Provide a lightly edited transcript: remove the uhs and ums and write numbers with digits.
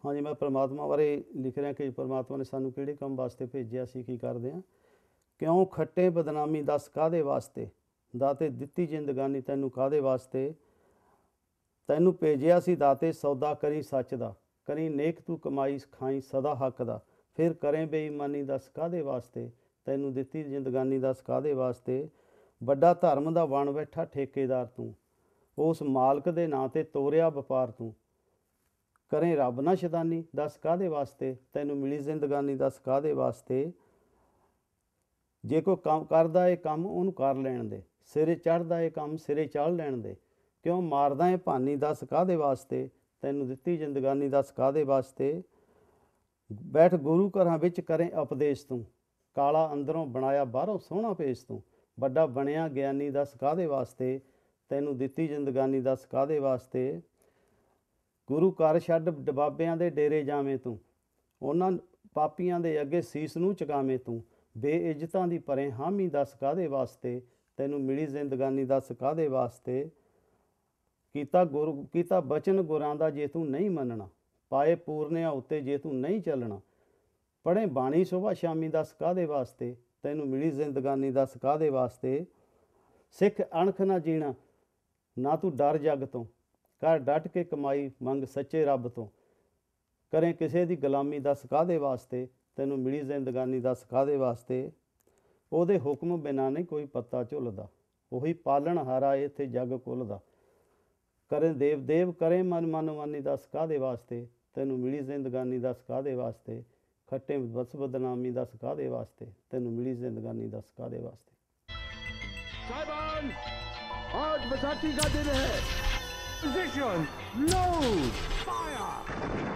हाँ जी, मैं परमात्मा बारे लिख रहा कि परमात्मा ने सानू किहड़े काम वास्ते भेजिया, असीं की करदे हां। क्यों खट्टे बदनामी दस काहदे वास्ते, दाते दित्ती जिंदगानी तैनू काहदे वास्ते। तैनू भेजिया सी दाते सौदा करी सच दा, करी नेक तू कमाई खाई सदा हक दा। फिर करें बेईमानी दस काहदे वास्ते, तैनू दित्ती जिंदगानी दस काहदे वास्ते। वड्डा धर्म दा बण बैठा ठेकेदार तू, उस मालक दे नां ते तोरिया वपार तू। करें रब ना शैतानी दस काहदे वास्ते, तैनू मिली जिंदगानी दस काहदे वास्ते। जे कोई काम करदा है काम उहनू कर लैण दे, सिरे चढ़दा है काम सिरे चढ़ लैण दे। क्यों मारदा है भानी दस काहदे वास्ते, तैनू दित्ती जिंदगानी दस काहदे वास्ते। बैठ गुरु घरां विच करें उपदेश तू, काला अंदरों बनाया बाहरों सोहना पेश तू। वड्डा बनिया ज्ञानी दस काहदे वास्ते, तैनू दित्ती जिंदगानी दस काहदे वास्ते। गुरु घर छड्ड डबाबियां दे डेरे जावें तू, उन्हां पापियां दे अगे सीस नूं चुकावें तू। बेइज्जतां दी परें हामी दस काहदे वास्ते, तैनू मिली जिंदगानी दस काहदे वास्ते। कीता बचन गुरां दा जे तू नहीं मनना, पाए पूरनिया उत्ते जे तू नहीं चलना। पढ़े बाणी सुबह शामी दस काहदे वास्ते, तैनू मिली जिंदगानी दस काहदे वास्ते। सिख अणख ना जीना ना तू डर जग तो, कर डट के कमाई मंग सच्चे रब तो। करें किसे दी गुलामी दस काहदे वास्ते, तैनू मिली जिंदगानी दस काहदे वास्ते। ओहदे हुक्म बिना नहीं कोई पत्ता झुलदा, उही पालन हारा इत्थे जग कुलदा। करें देव देव करें मन मनमानी दस काहदे वास्ते, तैनू मिली जिंदगानी दस काहदे वास्ते। खट्टे बस बदनामी दस काहदे वास्ते, तैनू मिली जिंदगानी दस काहदे वास्ते। साहिबान, आज बैसाखी का दिन है। Position, load, fire!